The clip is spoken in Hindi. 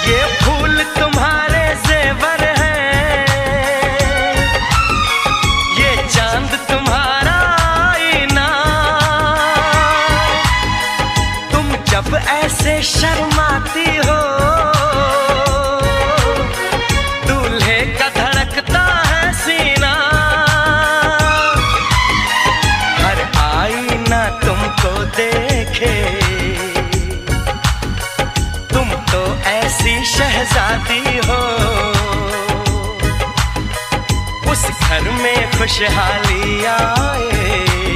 ये फूल तुम्हारे जेवर हैं, ये चांद तुम्हारा आईना। तुम जब ऐसे शर्माती हो, दूल्हे का धड़कता है सीना। हर आईना तुमको देखे, तुम तो ऐसी शहजादी हो। उस घर में खुशहाली आए।